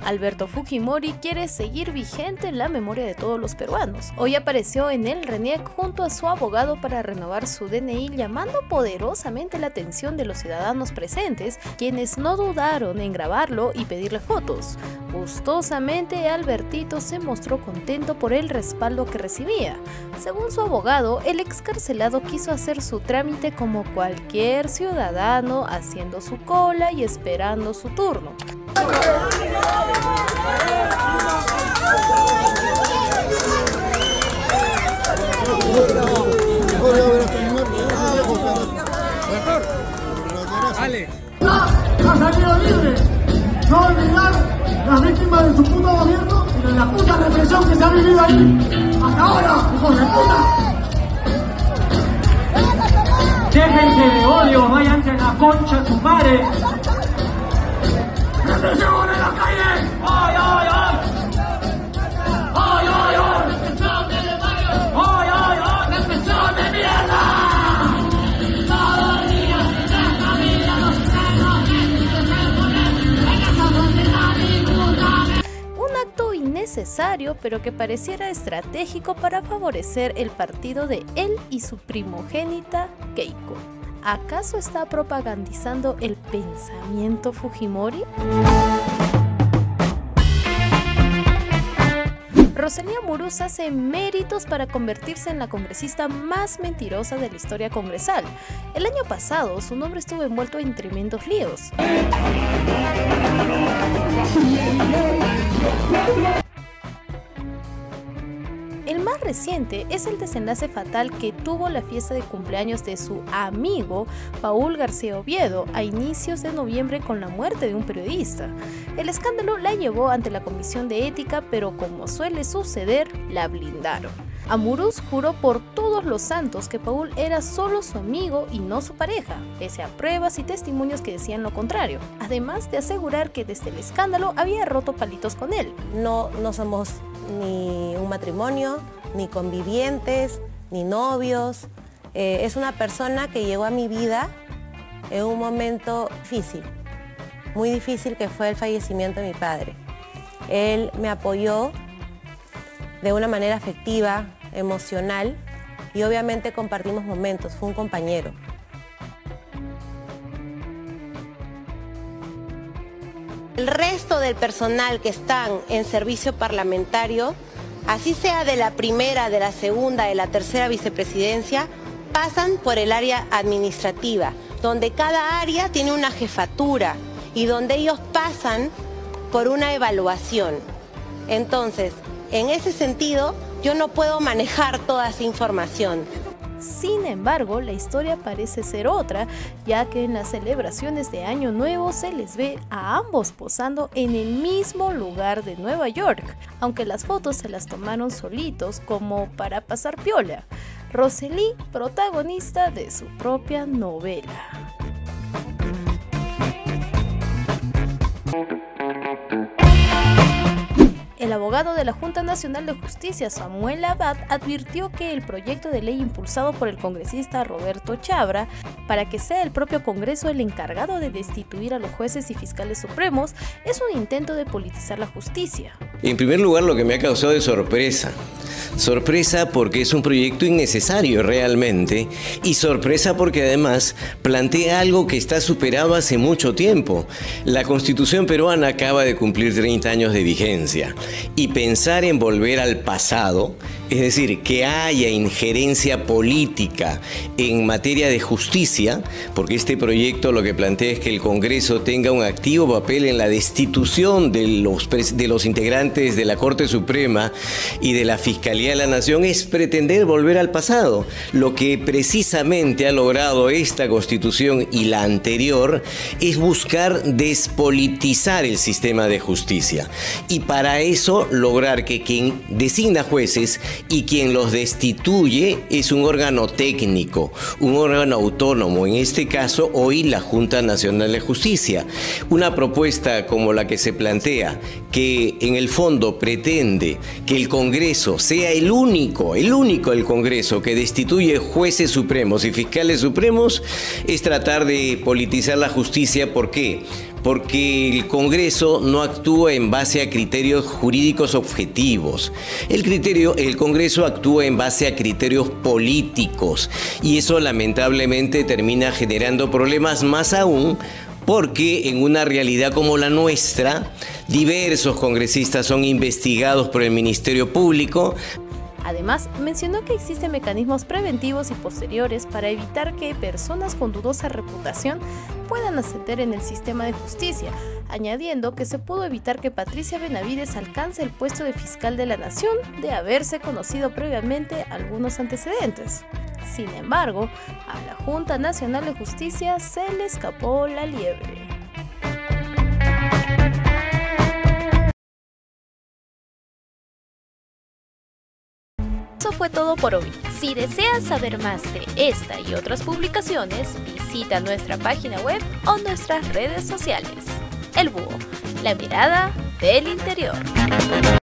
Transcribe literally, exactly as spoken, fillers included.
Alberto Fujimori quiere seguir vigente en la memoria de todos los peruanos. Hoy apareció en el RENIEC junto a su abogado para renovar su D N I, llamando poderosamente la atención de los ciudadanos presentes, quienes no dudaron en grabarlo y pedirle fotos. Gustosamente, Albertito se mostró contento por el respaldo que recibía. Según su abogado, el excarcelado quiso hacer su trámite como cualquier ciudadano, haciendo su cola y esperando su turno. ¡Alex! ¡Ha salido libre! No olvidar las víctimas de su puto gobierno y de la puta represión que se ha vivido ahí hasta ahora, hijos de puta. Déjense de odio, váyanse a la concha de su madre. ¡Represión en la calle! ¡Ay, ay, ay! ¡Ay, ay, ay! ¡Represión de barrio! ¡Ay, ay, ay! ¡Represión de mierda! Todos los días de familia nos Un acto innecesario, pero que pareciera estratégico para favorecer el partido de él y su primogénita Keiko. ¿Acaso está propagandizando el pensamiento Fujimori? Roselía Amuruz hace méritos para convertirse en la congresista más mentirosa de la historia congresal. El año pasado, su nombre estuvo envuelto en tremendos líos. El más reciente es el desenlace fatal que tuvo la fiesta de cumpleaños de su amigo Paul García Oviedo a inicios de noviembre con la muerte de un periodista. El escándalo la llevó ante la Comisión de Ética, pero como suele suceder, la blindaron. Amuruz juró por todos los santos que Paul era solo su amigo y no su pareja, pese a pruebas y testimonios que decían lo contrario, además de asegurar que desde el escándalo había roto palitos con él. No, no somos ni un matrimonio, ni convivientes, ni novios. Eh, es una persona que llegó a mi vida en un momento difícil, muy difícil, que fue el fallecimiento de mi padre. Él me apoyó de una manera afectiva, emocional, y obviamente compartimos momentos, fue un compañero. El resto del personal que están en servicio parlamentario, así sea de la primera, de la segunda, de la tercera vicepresidencia, pasan por el área administrativa, donde cada área tiene una jefatura y donde ellos pasan por una evaluación. Entonces, en ese sentido, yo no puedo manejar toda esa información. Sin embargo, la historia parece ser otra, ya que en las celebraciones de Año Nuevo se les ve a ambos posando en el mismo lugar de Nueva York, aunque las fotos se las tomaron solitos como para pasar piola. Roselía, protagonista de su propia novela. El abogado de la Junta Nacional de Justicia, Samuel Abad, advirtió que el proyecto de ley impulsado por el congresista Roberto Chabra para que sea el propio Congreso el encargado de destituir a los jueces y fiscales supremos es un intento de politizar la justicia. En primer lugar, lo que me ha causado es sorpresa. Sorpresa porque es un proyecto innecesario realmente, y sorpresa porque además plantea algo que está superado hace mucho tiempo. La Constitución peruana acaba de cumplir treinta años de vigencia, y pensar en volver al pasado, es decir, que haya injerencia política en materia de justicia, porque este proyecto lo que plantea es que el Congreso tenga un activo papel en la destitución de los, de los integrantes de la Corte Suprema y de la Fiscalía de la Nación, es pretender volver al pasado. Lo que precisamente ha logrado esta Constitución y la anterior es buscar despolitizar el sistema de justicia, y para eso lograr que quien designa jueces y quien los destituye es un órgano técnico, un órgano autónomo, en este caso hoy la Junta Nacional de Justicia. Una propuesta como la que se plantea, que en el fondo pretende que el Congreso sea el único, el único el Congreso que destituye jueces supremos y fiscales supremos, es tratar de politizar la justicia. ¿Por qué? porque el Congreso no actúa en base a criterios jurídicos objetivos. El criterio, el Congreso actúa en base a criterios políticos y eso lamentablemente termina generando problemas, más aún porque en una realidad como la nuestra, diversos congresistas son investigados por el Ministerio Público. Además, mencionó que existen mecanismos preventivos y posteriores para evitar que personas con dudosa reputación puedan ascender en el sistema de justicia, añadiendo que se pudo evitar que Patricia Benavides alcance el puesto de fiscal de la Nación de haberse conocido previamente algunos antecedentes. Sin embargo, a la Junta Nacional de Justicia se le escapó la liebre. Eso fue todo por hoy. Si deseas saber más de esta y otras publicaciones, visita nuestra página web o nuestras redes sociales. El Búho, la mirada del interior.